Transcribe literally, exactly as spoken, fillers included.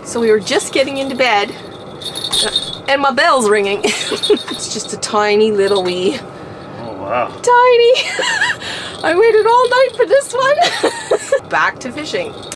So we were just getting into bed and my bell's ringing. It's just a tiny little wee. Oh wow. Tiny. I waited all night for this one. Back to fishing.